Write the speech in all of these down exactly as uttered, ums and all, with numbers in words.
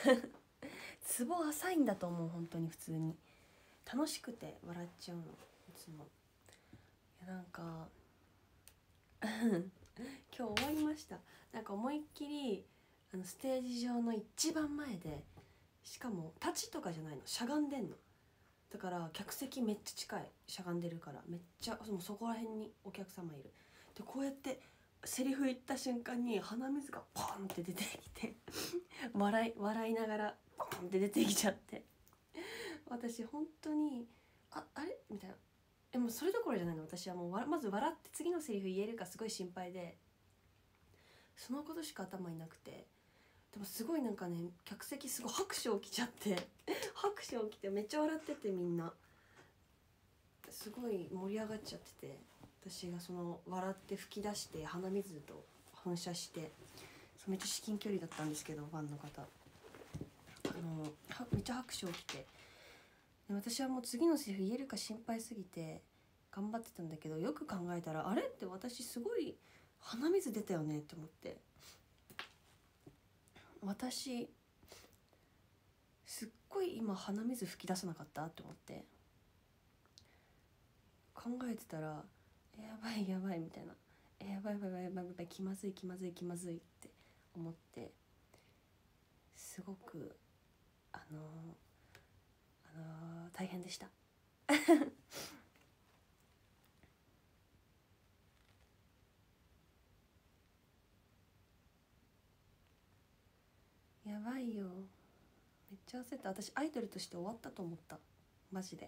ツボ浅いんだと思う。本当に普通に楽しくて笑っちゃうのいつも。いやなんか今日終わりました。なんか思いっきりあのステージ上の一番前で、しかも立ちとかじゃないの、しゃがんでんの。だから客席めっちゃ近い、しゃがんでるからめっちゃもうそこら辺にお客様いる。でこうやってセリフ言った瞬間に鼻水がポンって出てきて笑い笑いながらポンって出てきちゃって、私本当にああれみたいな。えもうそれどころじゃないの。私はもうわまず笑って次のセリフ言えるかすごい心配で、そのことしか頭になくて。でもすごいなんかね、客席すごい拍手起きちゃって拍手起きてめっちゃ笑ってて、みんなすごい盛り上がっちゃってて、私がその笑って吹き出して鼻水と噴射して、めっちゃ至近距離だったんですけど、ファンの方あのはめっちゃ拍手起きて、で私はもう次のセリフ言えるか心配すぎて頑張ってたんだけど、よく考えたらあれって私すごい鼻水出たよねって思って、私すっごい今鼻水吹き出さなかったって思って考えてたら、えやばいやばいみたいな、えやばいやばいやばいやばいやばい気まずい気まずい気まずいって思って、すごくあのー、あのー、大変でしたやばいよ、めっちゃ焦った。私アイドルとして終わったと思った、マジで。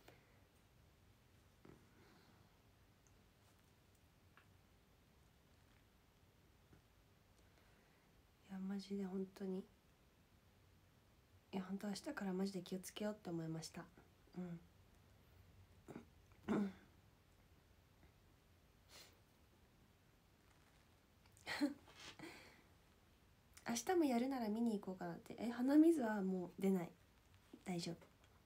いやマジで本当に、いや本当明日からマジで気をつけようって思いました。うん明日もやるなら見に行こうかなって。え鼻水はもう出ない、大丈夫。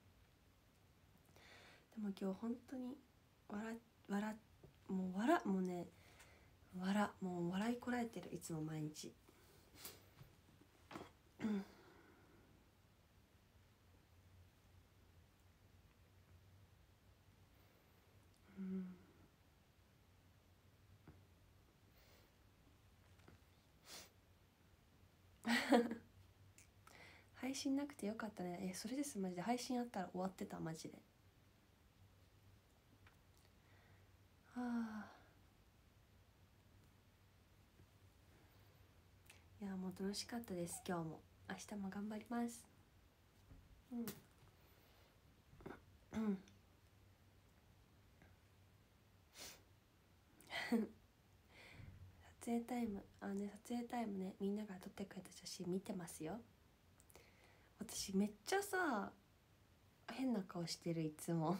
でも今日本当に笑笑もう笑もうね笑もう笑いこらえてる、いつも毎日うんうん配信なくてよかったね。えそれです、マジで。配信あったら終わってた、マジで。はあ、いやもう楽しかったです、今日も。明日も頑張ります。うんうん撮影タイム、あのね、撮影タイムね、みんなが撮ってくれた写真見てますよ。私めっちゃさ変な顔してる、いつも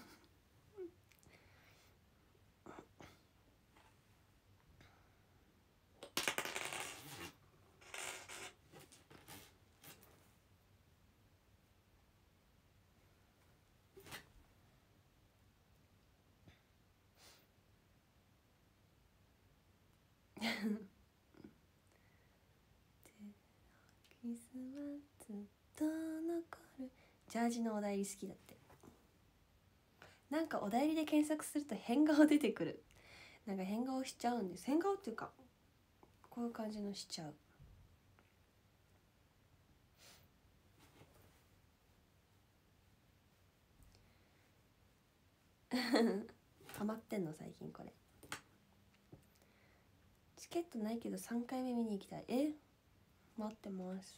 キスはずっと残る。ジャージのお題り好きだって。なんかお題りで検索すると変顔出てくる。なんか変顔しちゃうんです。変顔っていうかこういう感じのしちゃうハマってんの最近これ。チケットないけどさんかいめ見に行きたい。え待ってます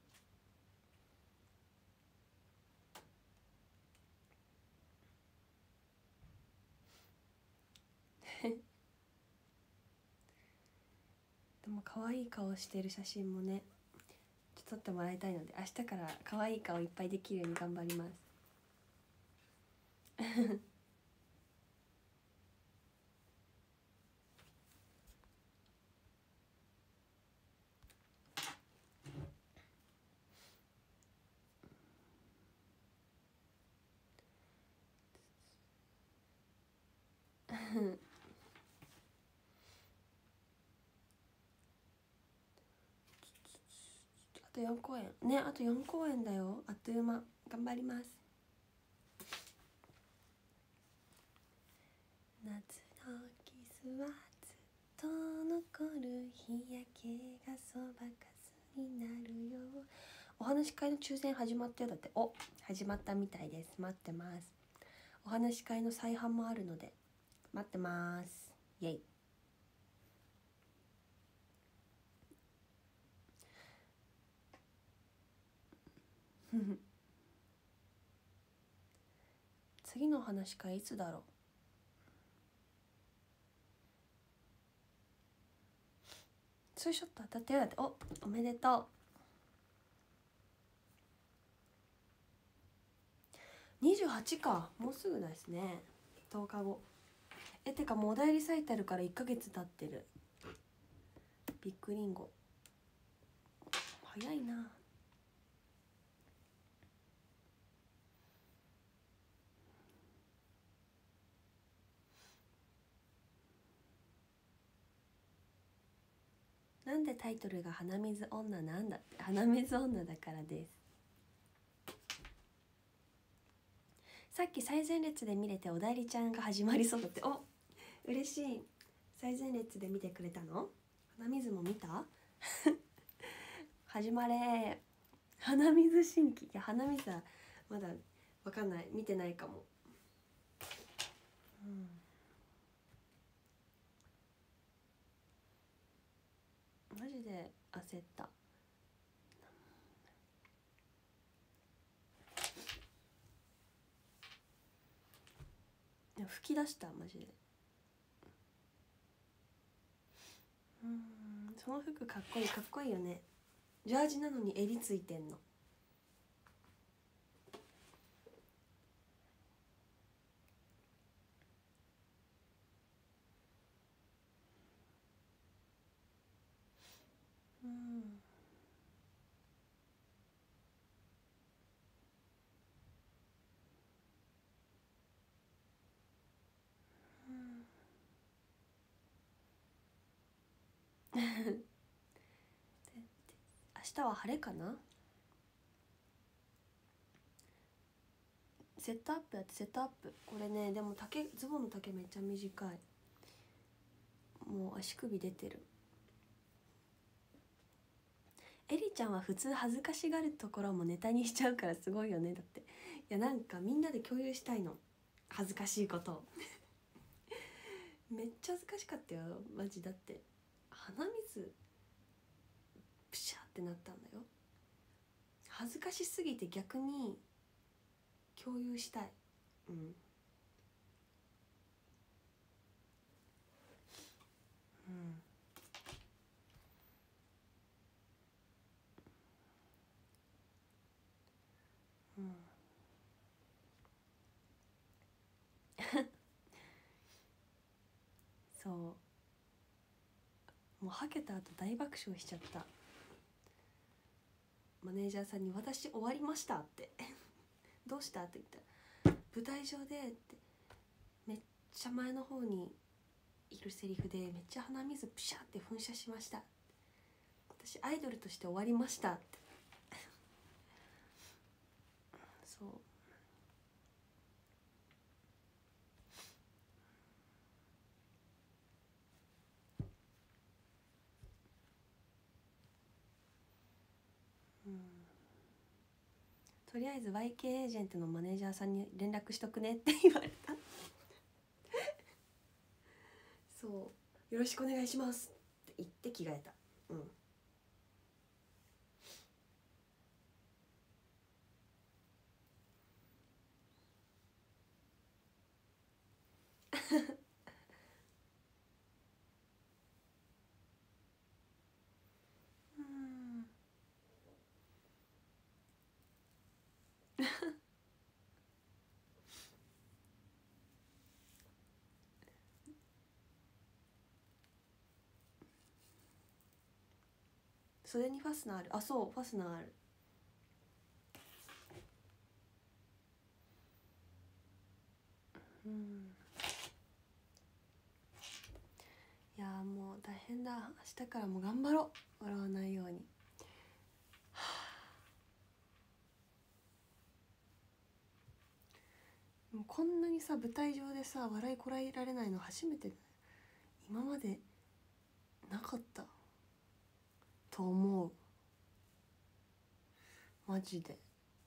でも可愛い顔してる写真もねちょっと撮ってもらいたいので、明日から可愛い顔いっぱいできるように頑張りますとよん公演ね、あとよん公演だよ。あっという間。頑張ります。夏のキスはずっと残る、日焼けがそばかすになるよ。お話し会の抽選始まったよ。だって。お、始まったみたいです。待ってます。お話し会の再販もあるので待ってます。イエイ。次のお話し会いつだろう。ツーショット当たったよ。だって。お、おめでとう。にじゅうはちか、もうすぐですね。とおかご。え、てかもうおだいリサイタルからいっかげつ経ってる。ビッグリンゴ早いな。なんでタイトルが鼻水女なんだって。鼻水女だからです。さっき最前列で見れておだいりちゃんが始まりそうだって。お、嬉しい。最前列で見てくれたの？鼻水も見た？始まれ。鼻水新規。いや、鼻水はまだわかんない。見てないかも。うん、マジで焦った。吹き出したマジで。うん、その服かっこいい。かっこいいよね。ジャージなのに襟ついてんの。うん、うん、明日は晴れかな。セットアップやってセットアップ。これね、でも丈、ズボンの丈めっちゃ短い。もう足首出てる。エリちゃんは普通恥ずかしがるところもネタにしちゃうからすごいよね。だっていや、なんかみんなで共有したいの、恥ずかしいことを。めっちゃ恥ずかしかったよマジ。だって鼻水プシャーってなったんだよ。恥ずかしすぎて逆に共有したい。うんうんうん。そう、もうはけた後大爆笑しちゃった。マネージャーさんに「私終わりました」ってどうしたって言ったら「舞台上で」ってめっちゃ前の方にいるセリフでめっちゃ鼻水プシャって噴射しました。私アイドルとして終わりましたってそう。うん、とりあえず ワイケー エージェントのマネージャーさんに連絡しとくねって言われた。そう、よろしくお願いしますって言って着替えた。うんうん袖にファスナーある。あ、そう、ファスナーある。うん、いやもう大変だ。明日からも頑張ろう。笑わないように。はもうこんなにさ舞台上でさ笑いこらえられないの初めて、今までなかったと思う、マジで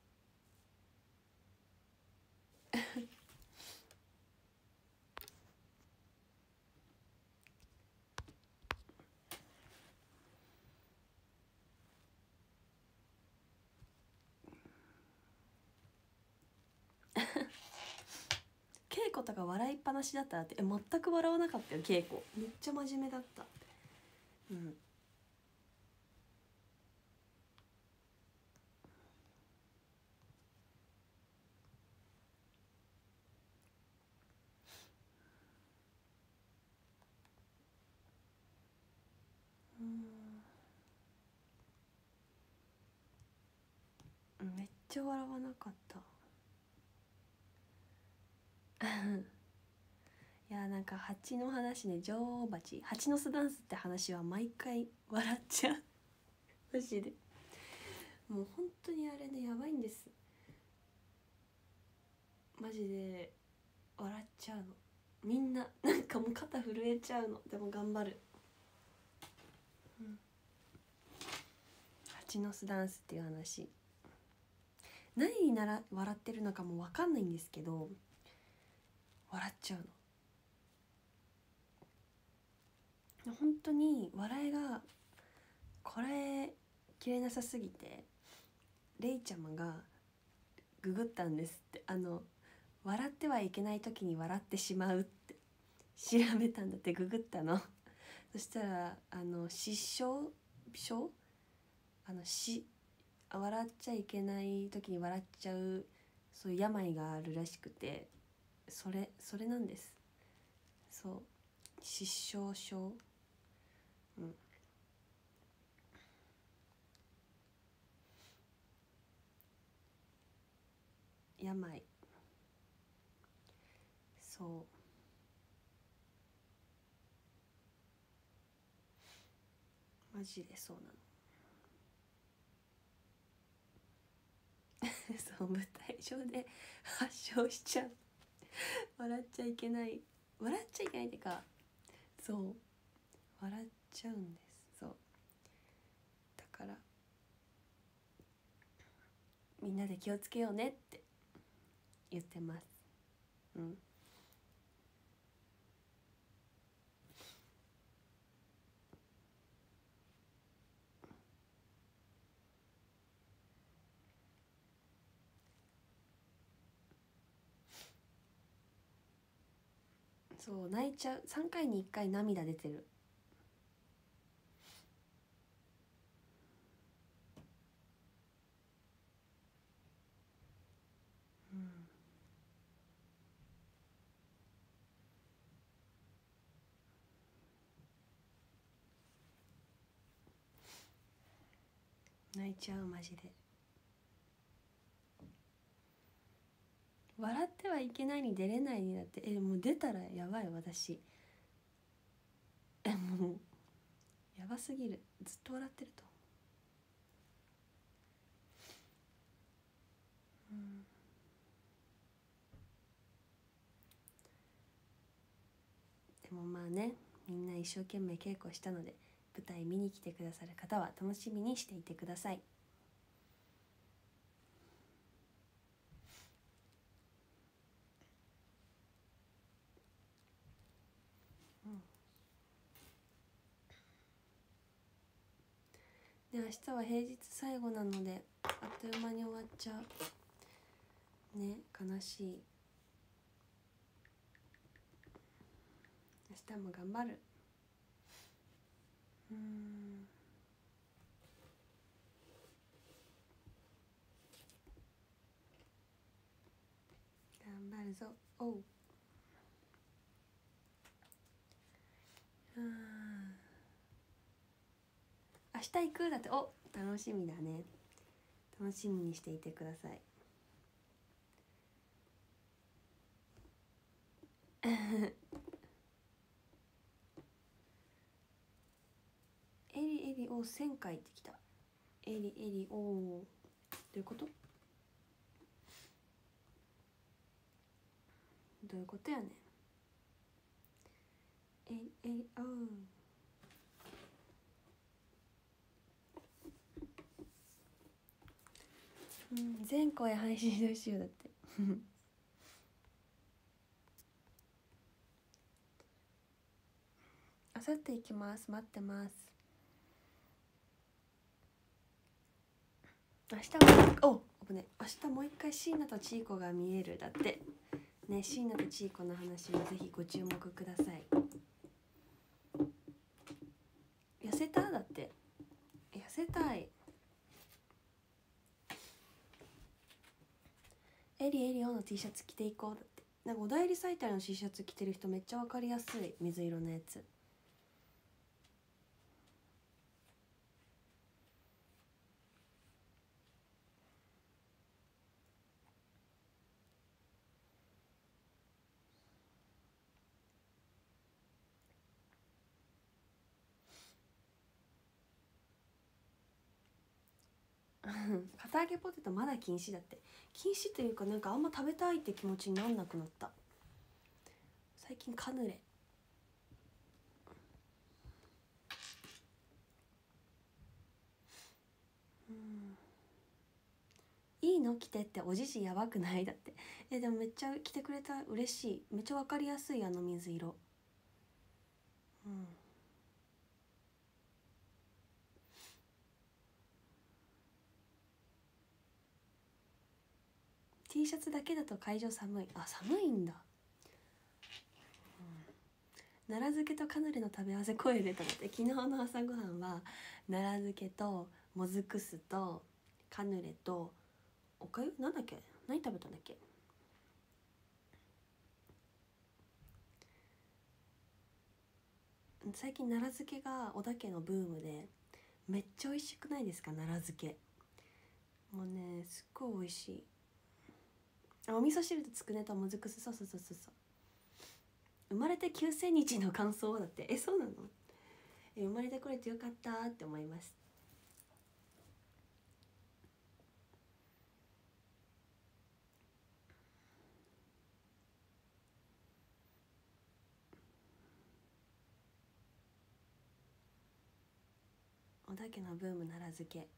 稽古とか笑いっぱなしだったらって、え全く笑わなかったよ稽古、めっちゃ真面目だった。うんうん、めっちゃ笑わなかったいやなんか蜂の話ね、女王蜂蜂の巣ダンスって話は毎回笑っちゃうマジでもう本当にあれねやばいんです、マジで笑っちゃうの、みんななんかもう肩震えちゃうの、でも頑張る、うん、蜂の巣ダンスっていう話、何になら笑ってるのかも分かんないんですけど笑っちゃうの、本当に笑いがこれ切れなさすぎて、レイちゃまがググったんですって、あの笑ってはいけない時に笑ってしまうって調べたんだって、ググったのそしたらあの失笑症、あのし笑っちゃいけない時に笑っちゃう、そういう病があるらしくて、それそれなんです。そう、失笑症、うん、病、そうマジでそうなのそう舞台上で発症しちゃう笑っちゃいけない、笑っちゃいけないってか、そう笑っちゃうんです、そうだからみんなで気をつけようねって言ってます。うん、そう泣いちゃう、さんかいにいっかい涙出てる、うん、泣いちゃうマジで、笑ってはいけないに出れないになって、えもう出たらやばい私、えもうやばすぎる、ずっと笑ってると思う、うん、でもまあね、みんな一生懸命稽古したので舞台見に来てくださる方は楽しみにしていてください。で明日は平日最後なのであっという間に終わっちゃうね、悲しい。明日も頑張る。うーん頑張るぞ。おう、あ明日行くだって、お楽しみだね、楽しみにしていてくださいエリエリおせんかいってきた、エリエリおどういうこと？どういうこと？ どういうことやねん。えいえいおう。うん、全声配信してほしいよだってあさって行きます、待ってます。明日もお危ね明日もう一回椎名とチーコが見えるだってね。椎名とチーコの話もぜひご注目ください。痩せただって、痩せたい。エリエリオの T シャツ着ていこうだって。なんかおだいりサイターの T シャツ着てる人めっちゃわかりやすい、水色のやつ。片揚げポテトまだ禁止だって。禁止というかなんかあんま食べたいって気持ちになんなくなった。最近カヌレ。うん、いいの着てっておじじやばくないだって。えでもめっちゃ着てくれた嬉しい。めっちゃわかりやすいあの水色。うん。T シャツだけだと会場寒い。あ、寒いんだ。奈良漬けとカヌレの食べ合わせ声出たので、昨日の朝ごはんは奈良漬けともずく酢とカヌレとおかゆなんだっけ、何食べたんだっけ。最近奈良漬けが小田家のブームでめっちゃ美味しくないですか。奈良漬けもうねすっごい美味しい。あ、お味噌汁とつくねともずく酢、そうそうそうそうそう。生まれてきゅうせんにちの感想だって。え、そうなの。え、生まれてこれてよかったって思います。小田家のブーム奈良漬け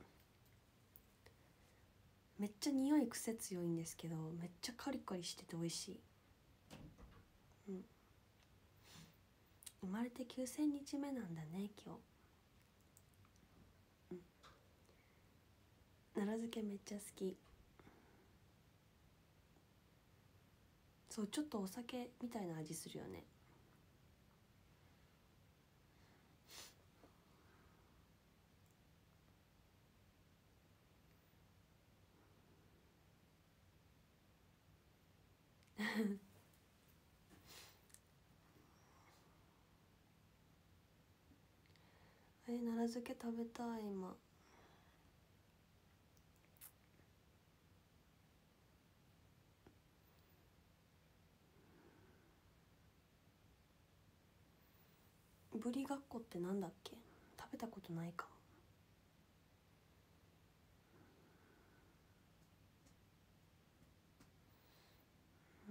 めっちゃ匂い癖強いんですけどめっちゃカリカリしてて美味しい。うん、生まれてきゅうせんにちめなんだね今日。うん、奈良漬けめっちゃ好き。そうちょっとお酒みたいな味するよね。え、奈良漬け食べたい今。ぶりがっこってなんだっけ、食べたことないかも。うん、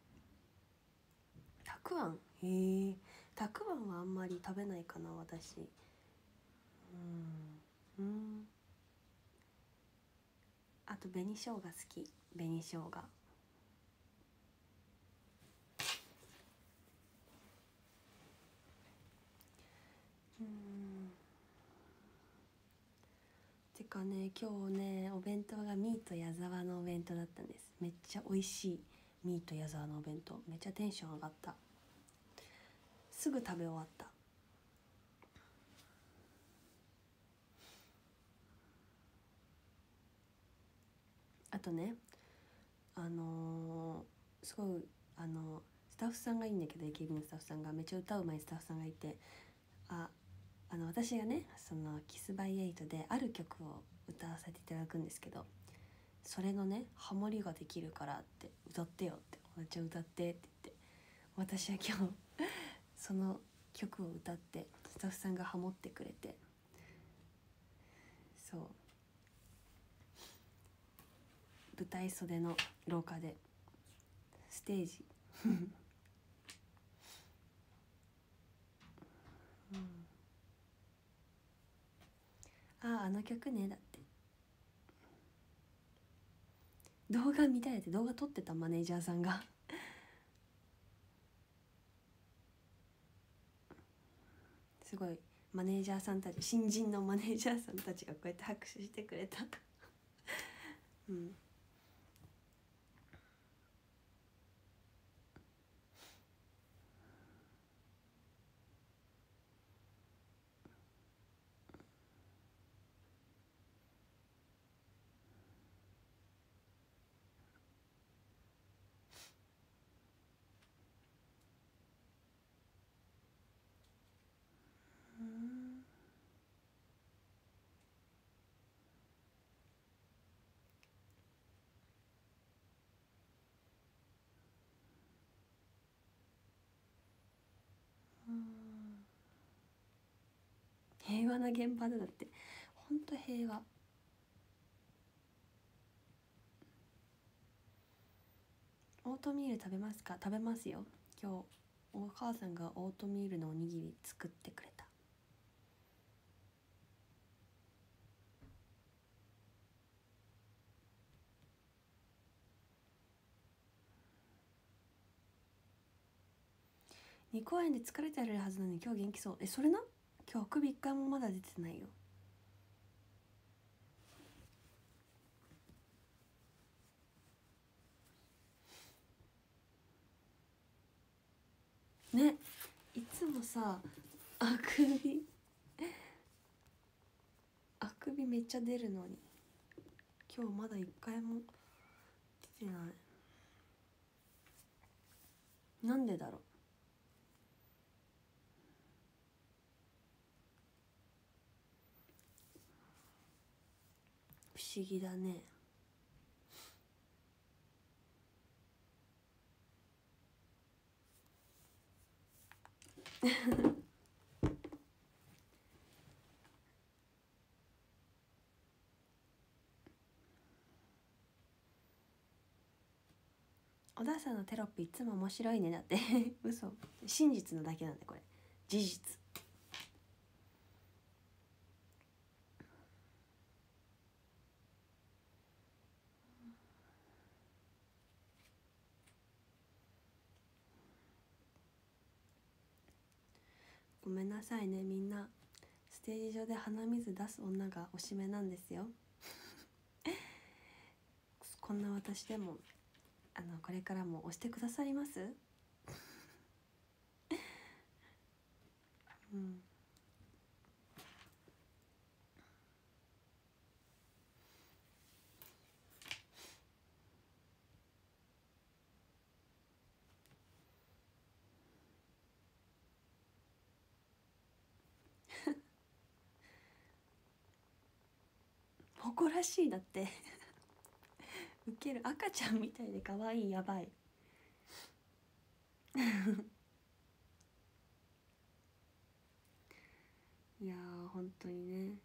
たくあん、へえ、たくあんはあんまり食べないかな私。うん、うん、あと紅生姜好き、紅生姜。うん、てかね今日ねお弁当がミート矢沢のお弁当だったんです。めっちゃ美味しいミート矢沢のお弁当、めっちゃテンション上がった。すぐ食べ終わった。あとねあのー、すごいあのスタッフさんがいいんだけど エーケービー のスタッフさんがめっちゃ歌うまいスタッフさんがいて、ああの私がねそのキスバイエイトである曲を歌わせていただくんですけど、それのねハモリができるからって歌ってよって、めっちゃ歌ってって言って、私は今日その曲を歌ってスタッフさんがハモってくれて、そう舞台袖の廊下でステージうん、あああの曲ねだって。動画見たいって動画撮ってたマネージャーさんがすごいマネージャーさんたち、新人のマネージャーさんたちがこうやって拍手してくれたうんうんうん平和な現場でだって、ほんと平和。オートミール食べますか？食べますよ。今日お母さんがオートミールのおにぎり作ってくれた。に公演で疲れてやれるはずなのに今日元気そう。え、それな、今日あくび一回もまだ出てないよ。ね、いつもさあくびあくびめっちゃ出るのに今日まだ一回も出てない。なんでだろう。不思議だね小田さんのテロップいつも面白いねだって嘘、真実のだけなんでこれ事実。ごめんなさいねみんな、ステージ上で鼻水出す女がおしめなんですよこんな私でもあのこれからも押してくださいますうん誇らしいだってウケる、赤ちゃんみたいで可愛い、やばいいやー本当にね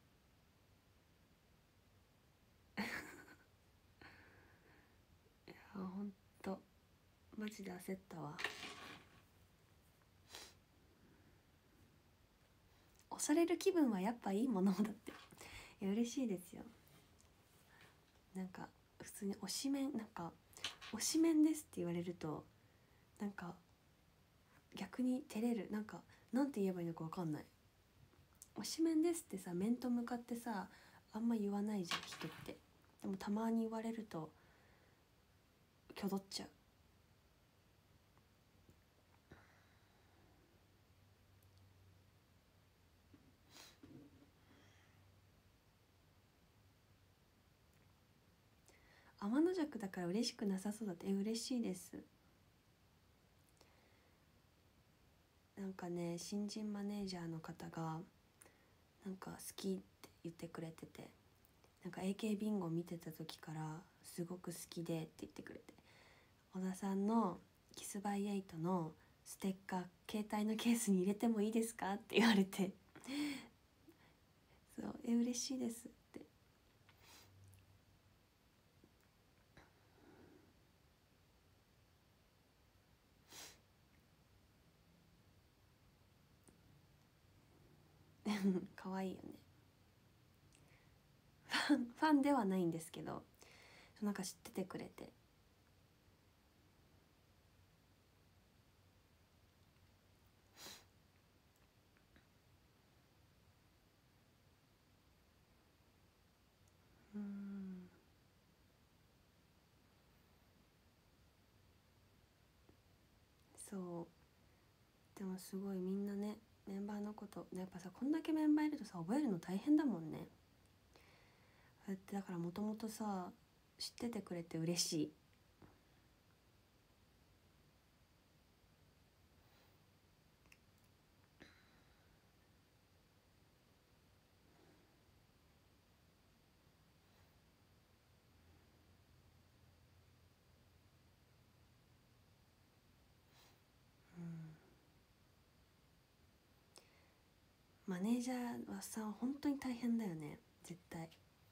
いやーほんとマジで焦ったわ。押される気分はやっぱいいものだっていや嬉しいですよ。なんか普通に推しメン、なんか推しメンですって言われるとなんか逆に照れる、なんかなんて言えばいいのか分かんない。推しメンですってさ面と向かってさあんま言わないじゃん人って。でもたまに言われるときょどっちゃう。天の弱だから嬉しくなさそうだって。え嬉しいです。なんかね新人マネージャーの方がなんか好きって言ってくれてて、なんか エーケー ビンゴ見てた時からすごく好きでって言ってくれて、小田さんのキスバイエイトのステッカー携帯のケースに入れてもいいですかって言われてそうえ嬉しいですって。 可愛いよね。ファンファンではないんですけど、なんか知っててくれて、うん、そう。でもすごいみんなね、メンバーのことやっぱさ、こんだけメンバーいるとさ、覚えるの大変だもんね。だってだからもともとさ、知っててくれて嬉しい。うん、マネージャーはさ本当に大変だよね絶対。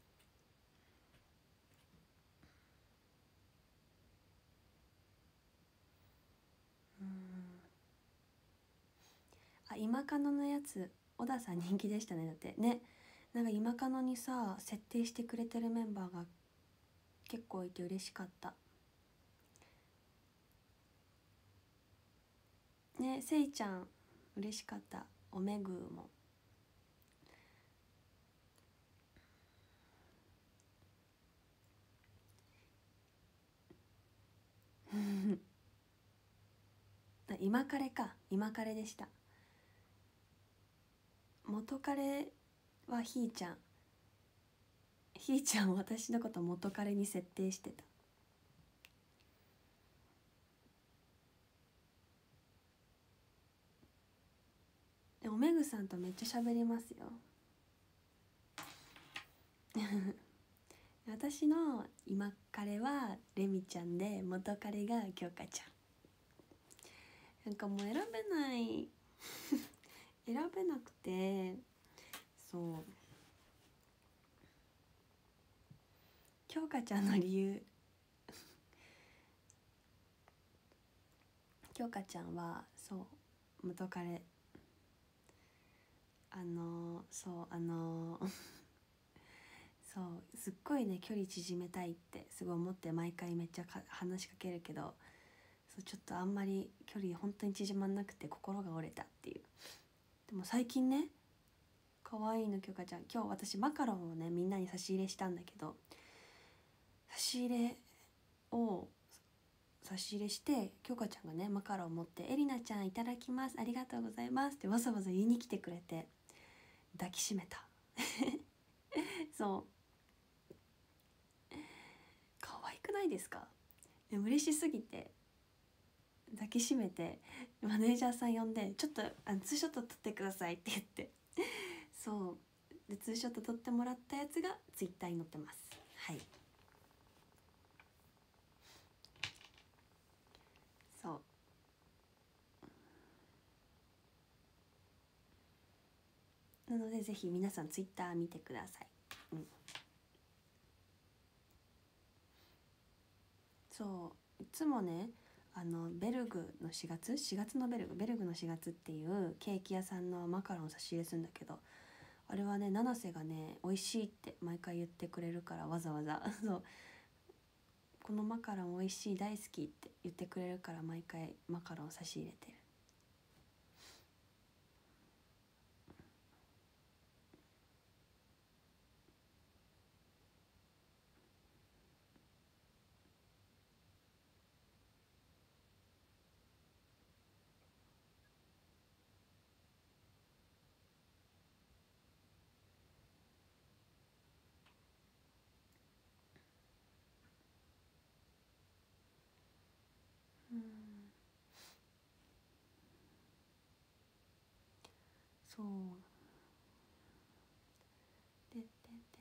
うん、あ、今カノのやつ小田さん人気でしたね。だってね、なんか今カノにさ設定してくれてるメンバーが結構いて嬉しかったね。せいちゃん嬉しかった。おめぐも今彼か、今彼でした。元彼はひーちゃん。ひーちゃん私のこと元彼に設定してた。でおめぐさんとめっちゃ喋りますよ私の今彼はレミちゃんで、元彼が京香ちゃん。なんかもう選べない選べなくて、そう京香ちゃんの理由京香ちゃんはそう元彼、あのー、そうあのーそうすっごいね距離縮めたいってすごい思って毎回めっちゃか話しかけるけど、そうちょっとあんまり距離本当に縮まんなくて心が折れたっていう。でも最近ね、可愛いの京香ちゃん、今日私マカロンをねみんなに差し入れしたんだけど、差し入れを差し入れして京香ちゃんがねマカロン持って「エリナちゃんいただきます、ありがとうございます」ってわざわざ言いに来てくれて抱きしめたそう可愛くないですか。でも嬉しすぎて抱きしめてマネージャーさん呼んで「ちょっとあのツーショット撮ってください」って言ってそうでツーショット撮ってもらったやつがツイッターに載ってます。はい、そうなのでぜひ皆さんツイッター見てください。うん、そういつもねあのベルグのしがつしがつのベルグベルグのしがつっていうケーキ屋さんのマカロン差し入れするんだけど、あれはね七瀬がね美味しいって毎回言ってくれるからわざわざそうこのマカロン美味しい大好きって言ってくれるから毎回マカロン差し入れてる。うん、そうでで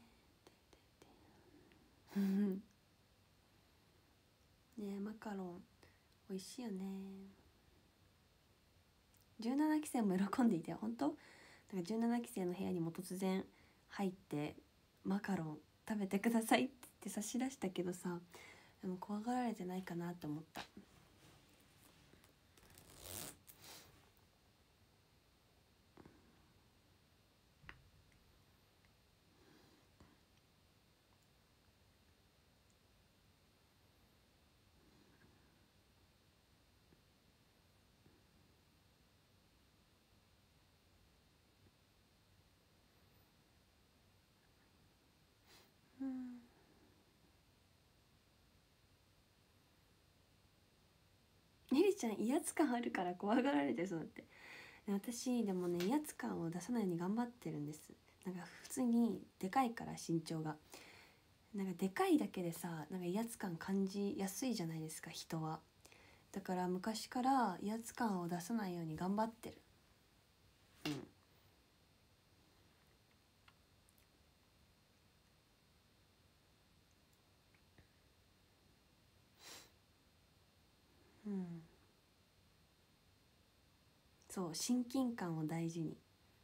でででねえマカロン美味しいよね。じゅうななきせいも喜んでいて本当なんかじゅうななきせいの部屋にも突然入ってマカロン食べてくださいって言って差し出したけどさ、でも怖がられてないかなって思った。 みりちゃん威圧感あるから怖がられてそうだって。私でもね威圧感を出さないように頑張ってるんです。なんか普通にでかいから身長が、なんかでかいだけでさなんか威圧感感じやすいじゃないですか人は。だから昔から威圧感を出さないように頑張ってる。うんうん、そう親近感を大事に。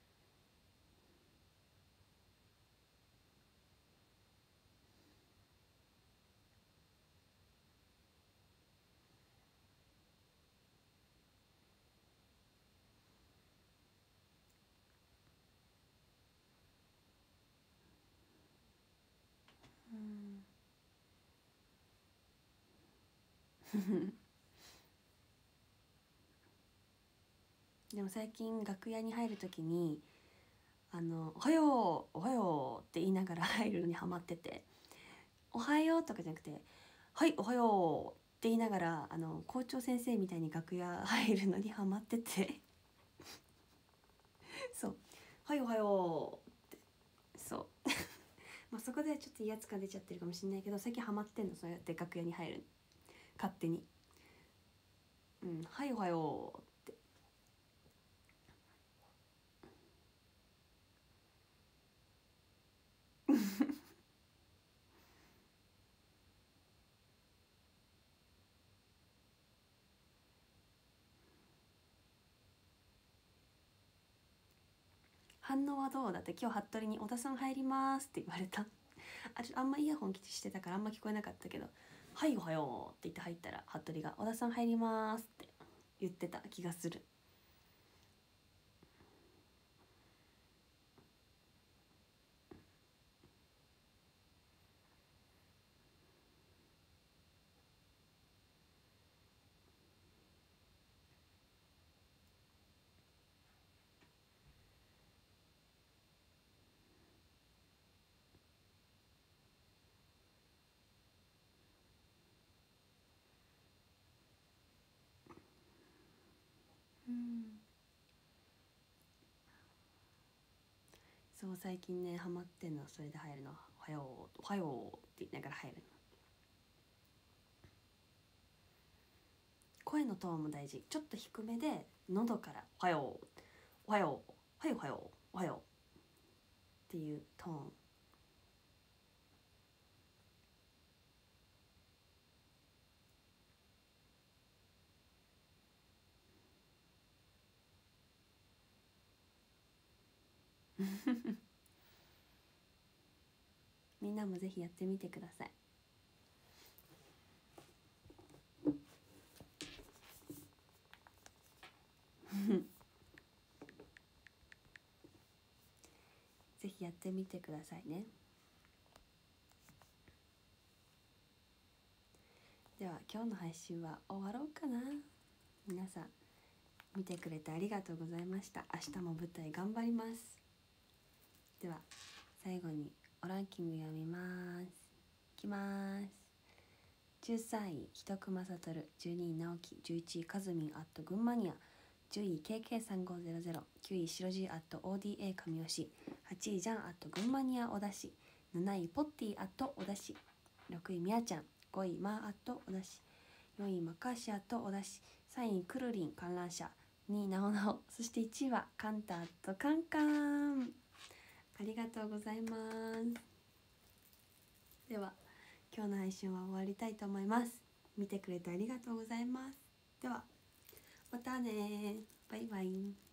うんでも最近楽屋に入る時にあの「おはようおはよう」って言いながら入るのにハマってて、おはようとかじゃなくてはいおはようって言いながらあの校長先生みたいに楽屋入るのにハマっててそうはいおはようってそうまあそこではちょっと威圧感出ちゃってるかもしれないけど最近ハマってんの、そうやって楽屋に入る勝手に。うんはいおはようって反応はどうだって、今日服部に「小田さん入ります」って言われた。あちょあんまイヤホンしてたからあんま聞こえなかったけど「はいおはよう」って言って入ったら服部が「小田さん入ります」って言ってた気がする。うんそう最近ねハマってんのそれで入るの。おはようおはようって言いながら入るの。声のトーンも大事。ちょっと低めで喉から「おはようおはようはいおはようおはよう」っていうトーン。みんなもぜひやってみてください。ぜひやってみてくださいね。では今日の配信は終わろうかな。皆さん見てくれてありがとうございました。明日も舞台頑張ります。では最後におランキング読みます。いきます。じゅうさんいひとくまさとる、じゅうにい直樹、じゅういちいかずみんアット群馬ニア、じゅうい ケーケーさんごゼロゼロ、きゅうい白 G アット オーディーエー 神吉、はちいジャンアット群馬ニアおだし、なないポッティアットおだし、ろくいみやちゃん、ごいまアットおだし、よんいマカーシアットおだし、さんいくるりん観覧車、にいなおなお、そしていちいはカンタアットカンカン。ありがとうございます。では今日の配信は終わりたいと思います。見てくれてありがとうございます。ではまたね、バイバイ。